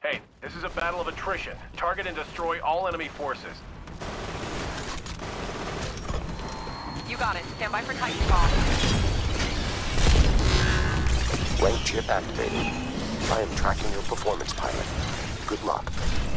Hey, this is a battle of attrition. Target and destroy all enemy forces. You got it. Stand by for Titanfall. Rank chip activated. I am tracking your performance, pilot. Good luck.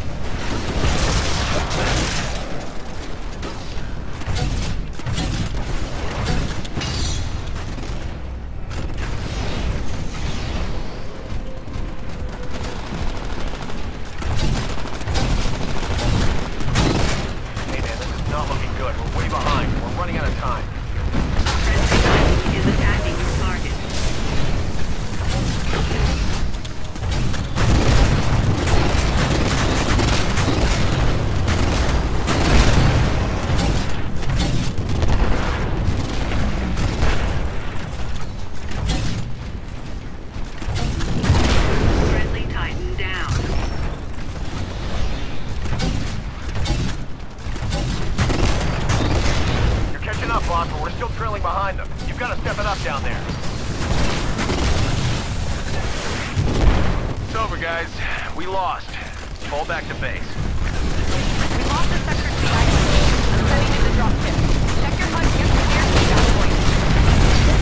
Hey man, this is not looking good. We're way behind. We're running out of time. Is attacking your target. Friendly Titan down. You're catching up, boss, but we're still trailing behind them. You've got to step it up down there. It's over, guys. We lost. Fall back to base. We lost the sector 3 item. I'm heading to the drop ship. Check your HUD against the airspeed out point.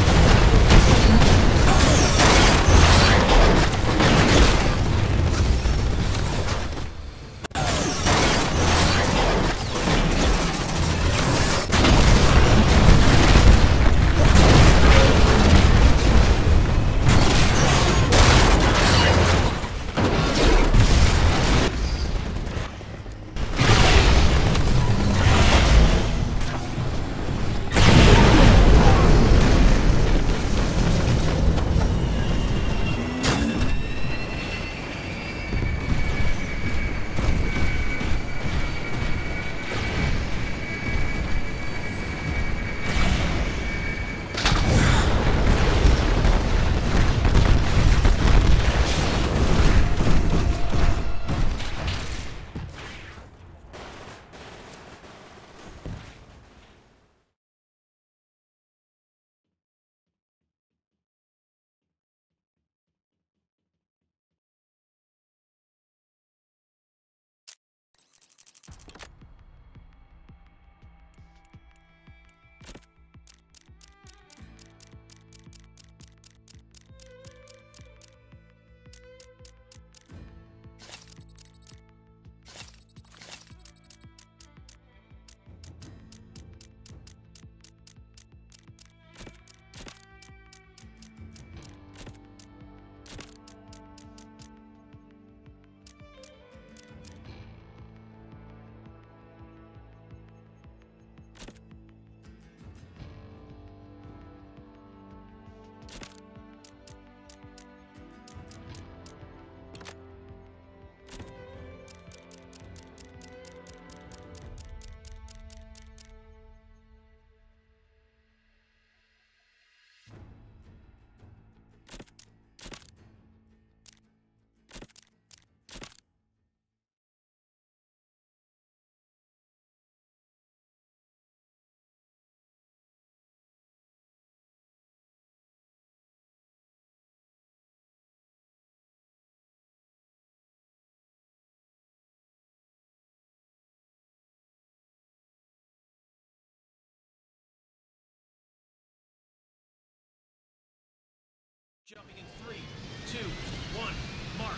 Jumping in 3, 2, 1, mark.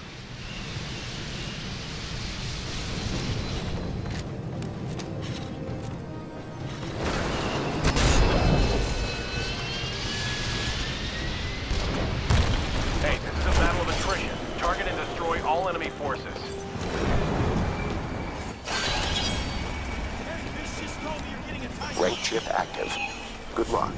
Hey, this is a battle of attrition. Target and destroy all enemy forces. Hey, this just told me you're getting a Titan. Rank chip active. Good luck.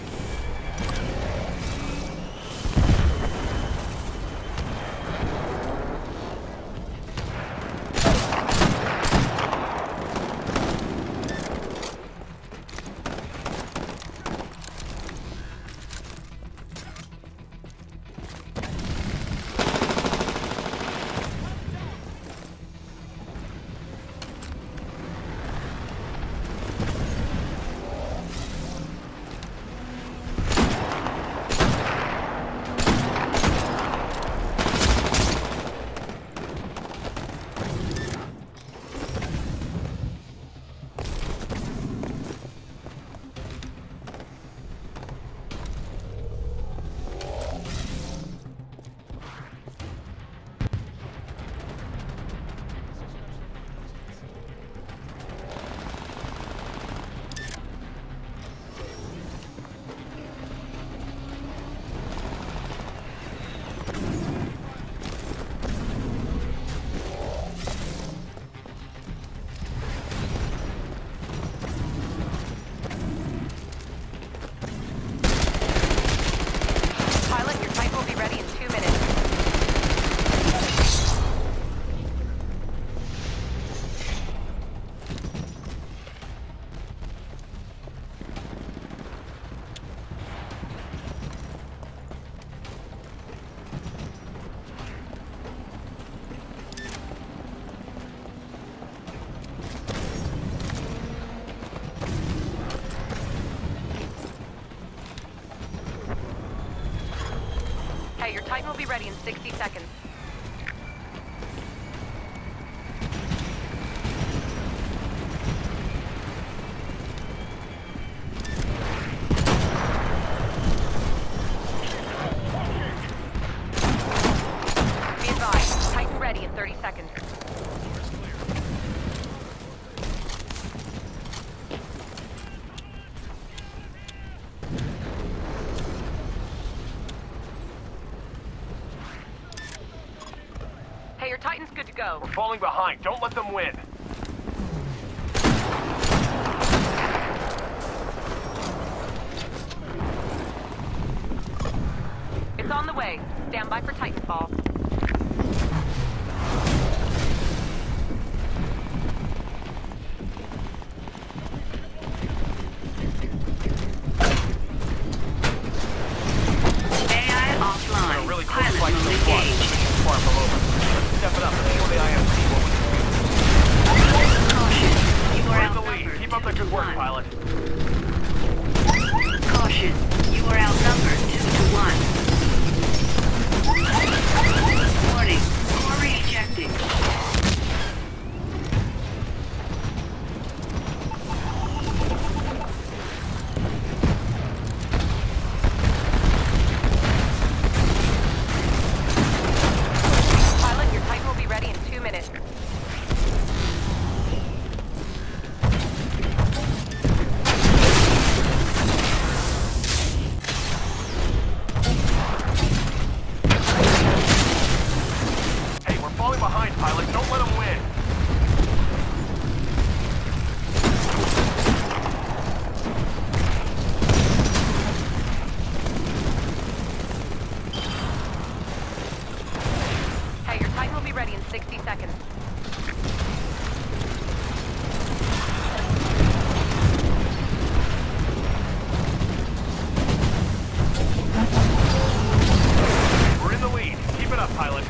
Okay, your Titan will be ready in 60 seconds. Be advised, Titan ready in 30 seconds. Hey, your Titan's good to go. We're falling behind. Don't let them win. It's on the way. Stand by for Titanfall. AI offline. Really close Pilot fight mode so far. engaged. Far from over. Let's step it up and show the IMC what we can do. Caution. You are We're in the lead. outnumbered. Keep up the 2 to good work, 1. pilot. Caution. You are outnumbered 2 to 1. Warning. Core ejecting. Pilot, your Titan will be ready in 2 minutes. Hey, we're falling behind, pilot. Don't let them win. Hey, your Titan will be ready in 60 seconds. We're in the lead. Keep it up, pilot.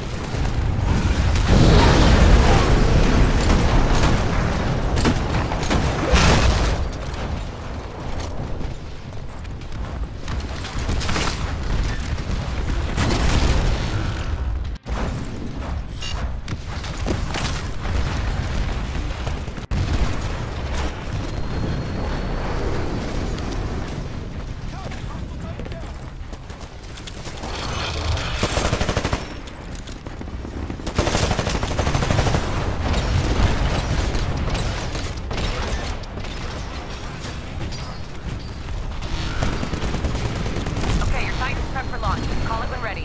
Okay, your Titan's prepped for launch. Call it when ready.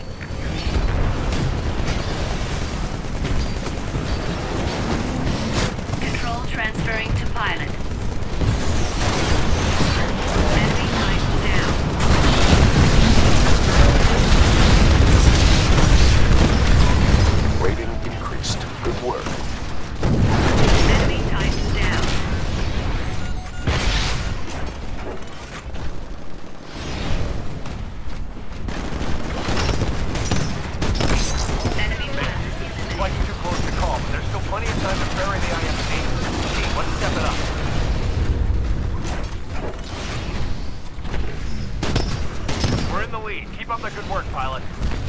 Control transferring to pilot. Enemy Titan down. Rating increased. Good work. Enemy Titan down. Enemy It's like too close to call, but there's still plenty of time to bury the IMC. Team, let's step it up. We're in the lead. Keep up the good work, pilot.